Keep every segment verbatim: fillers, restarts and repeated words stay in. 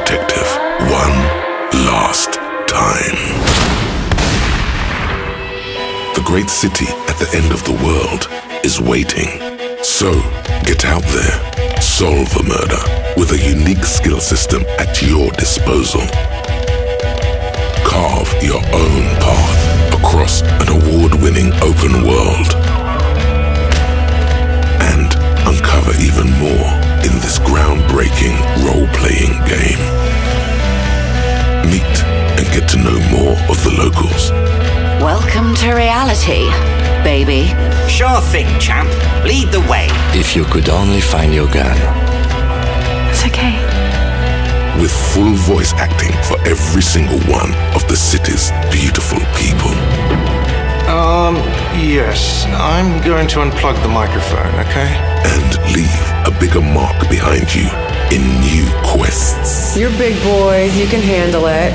detective one last time. The great city at the end of the world is waiting. So, get out there, solve a murder with a unique skill system at your disposal. Carve your own path across an award-winning open world. And uncover even more in this groundbreaking role-playing game. Meet and get to know more of the locals. Welcome to reality, baby. Sure thing, champ. Lead the way. If you could only find your gun. It's okay. With full voice acting for every single one of the city's beautiful people. Um, yes. I'm going to unplug the microphone, okay? And leave a bigger mark behind you in new quests. You're big boys, you can handle it.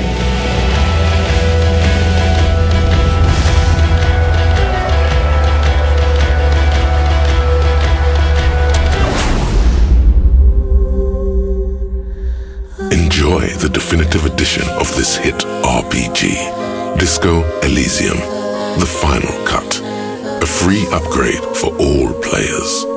Enjoy the definitive edition of this hit R P G, Disco Elysium, the final cut. A free upgrade for all players.